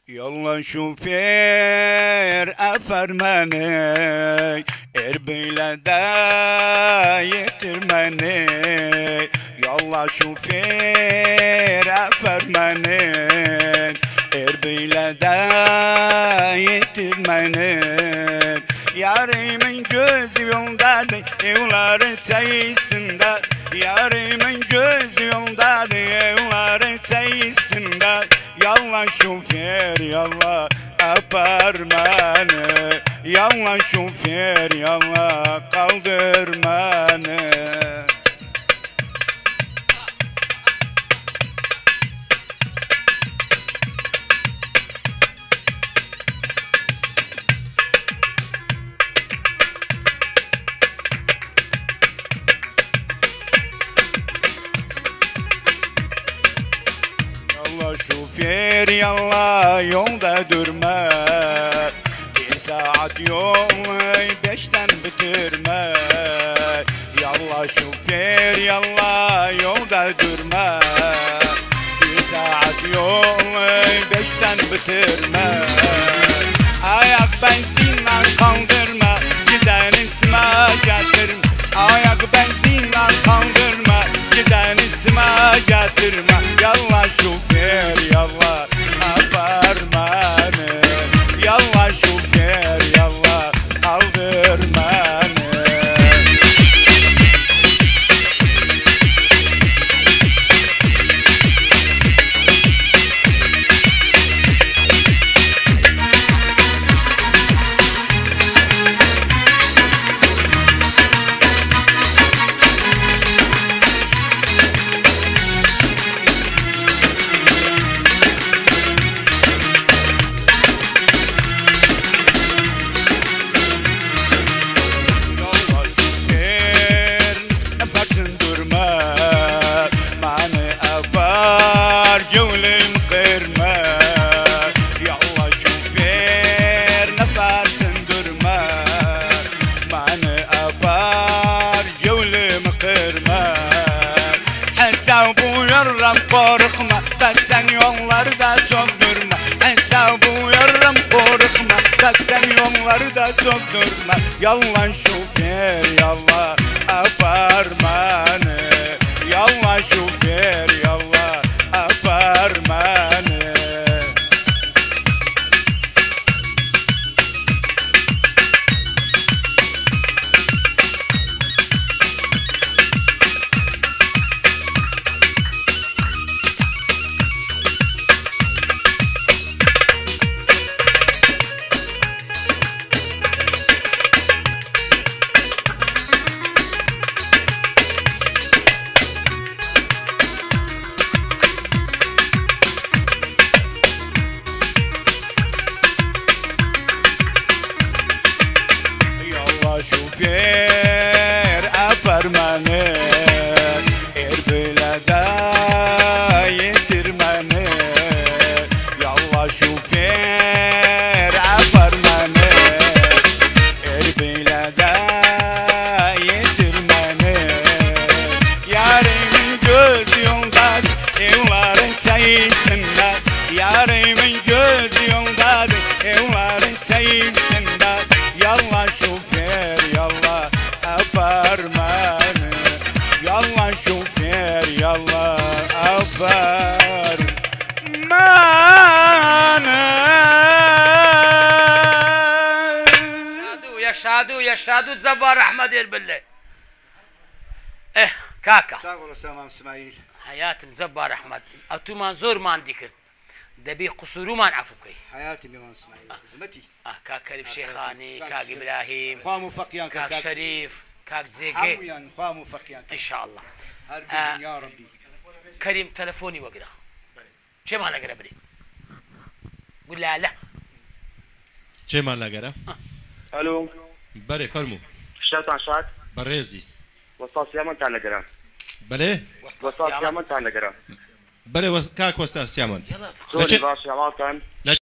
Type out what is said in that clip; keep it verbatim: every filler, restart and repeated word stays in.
يلا شوفير أفرماني إربيلا دا يترماني يلا شوفير أفرماني إربيلا دا يترماني Yarımın göz yoldadır, evları çayısında. Yarımın göz yoldadır, evları çayısında. Yallah şoför yallah aparmanı. Yallah şoför yallah kaldırmanı. Şoför yalla yolda durma. Bir saat yolu beşten bitirme. Yalla şoför yalla yolda durma. Bir saat yolu beşten bitirme. Ayak benzinle kaldırma. Giden üstüme getirme. Ayak benzinle kaldırma. Giden üstüme getirme. Yalla şoför yalla aparmanı. Yalla şoför yalla kaldırmanı. Yarram korkma, ben sen yollarda çok durma. Hesabı yarram korkma, ben sen yollarda çok durma. Yallah şoför yallah aparmanı. Yallah şoför yallah aparmanı. Şoför aparmanı. Erbile da yetirmeni. Yallah şoför aparmanı. Erbile da yetirmeni. Yarımın göz yoldadır, evları çayısında. Yarımın göz yoldadır, evları çayısında. Yallah şoför yallah aparmanı. Yallah şoför yallah aparmanı. Yaşadı yaşadı Zabbar Ahmet Erbil'le. Eh kaka. Sağ olasın tamam İsmail. Hayatım Zabbar Ahmet. Atuman zor man dikir. Debi kusuruman afukay. Hayatım İmam İsmail. Hizmeti. Ah kak Karib Şeykhani, kak İbrahim. Khwa mufakyan kak Şerif, kak Zege. Hamuyan khwa mufakyan. İnşallah. Harbizin ya Rabbi. Karim telefoni وقرا. چه مالا قرا بري؟ قول لا لا. چه مالا قرا؟ الو. بله فرمو. شاطر شاط. برزي. وصاص يمن تعال قرا. بله. وصاص يمن تعال قرا. بله وس... كاك وستاس يمن. يلا. زول باش يا